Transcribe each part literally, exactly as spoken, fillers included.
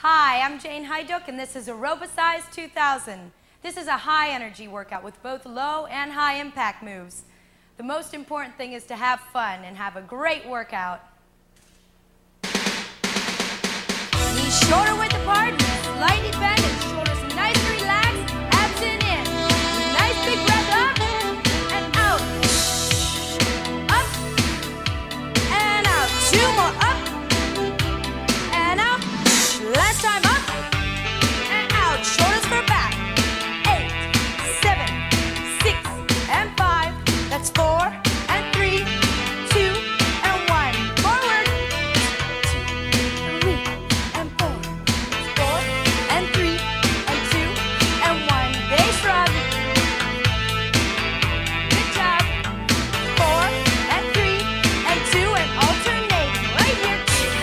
Hi, I'm Jane Hyduk, and this is Aerobicize two thousand. This is a high-energy workout with both low and high-impact moves. The most important thing is to have fun and have a great workout. Knees shoulder width apart, slightly bent, and shoulders nice and relaxed, abs in in. Nice big breath up and out. Up and out. Two more up and out. Last time up and out. Shoulders for back. Eight, seven, six, and five. That's four and three, two and one. Forward. Two, three, and four. Four and three, and two and one. They shrug. Good job. Four and three, and two, and alternating right here.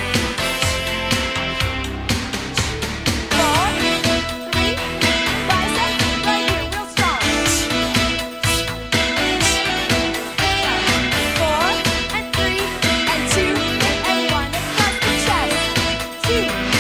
Four, three, biceps right here, real strong. Four and three and two and one across the chest. Two.